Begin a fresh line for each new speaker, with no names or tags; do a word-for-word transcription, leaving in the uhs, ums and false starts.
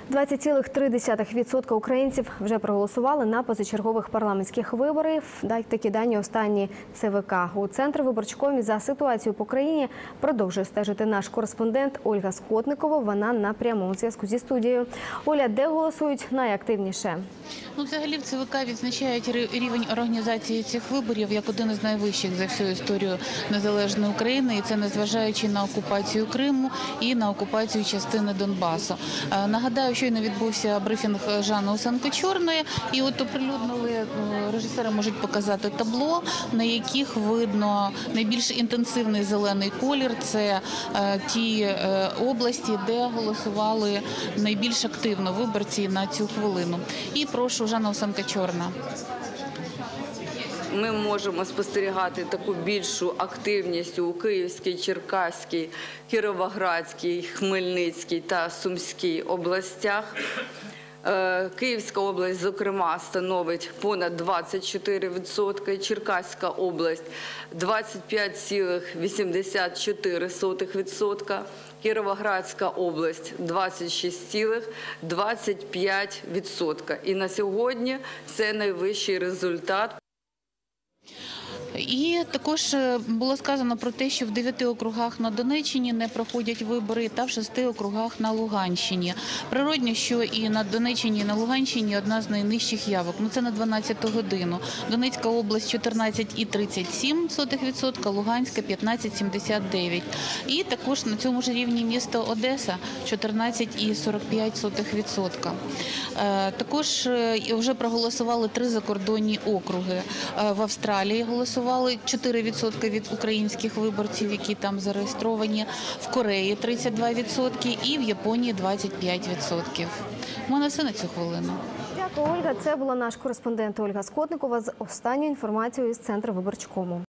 двадцять цілих три десятих відсотка українців вже проголосували на позачергових парламентських виборах. Такі дані останні ЦВК. У Центрвиборчкомі за ситуацією по країні продовжує стежити наш кореспондент Ольга Скотникова. Вона на прямому зв'язку зі студією. Оля, де голосують найактивніше?
Ну, взагалі в ЦВК відзначають рівень організації цих виборів як один із найвищих за всю історію незалежної України. І це незважаючи на окупацію Криму і на окупацію частини Донбасу. Нагадаю, щойно відбувся брифінг Жанни Усенко-Чорної. І от оприлюднили, режисери можуть показати табло, на яких видно найбільш інтенсивний зелений колір. Це ті області, де голосували найбільш активно виборці на цю хвилину. І прошу, Жанна Усенко-Чорна.
Ми можемо спостерігати таку більшу активність у Київській, Черкаській, Кіровоградській, Хмельницькій та Сумській областях. Київська область, зокрема, становить понад двадцять чотири відсотки, Черкаська область – двадцять п'ять цілих вісімдесят чотири сотих відсотка, Кіровоградська область – двадцять шість цілих двадцять п'ять відсотка. І на сьогодні це найвищий результат.
І також було сказано про те, що в дев'яти округах на Донеччині не проходять вибори та в шести округах на Луганщині. Природно, що і на Донеччині, і на Луганщині одна з найнижчих явок. Ну, це на дванадцяту годину. Донецька область – чотирнадцять цілих тридцять сім сотих відсотка, Луганська – п'ятнадцять цілих сімдесят дев'ять. І також на цьому ж рівні місто Одеса – чотирнадцять цілих сорок п'ять сотих відсотка. Також вже проголосували три закордонні округи. В Австралії голосували чотири відсотки від українських виборців, які там зареєстровані, в Кореї – тридцять два відсотки і в Японії – двадцять п'ять відсотків. У мене все на цю хвилину.
Дякую, Ольга. Це була наш кореспондент Ольга Скотникова з останньою інформацією з Центрвиборчкому.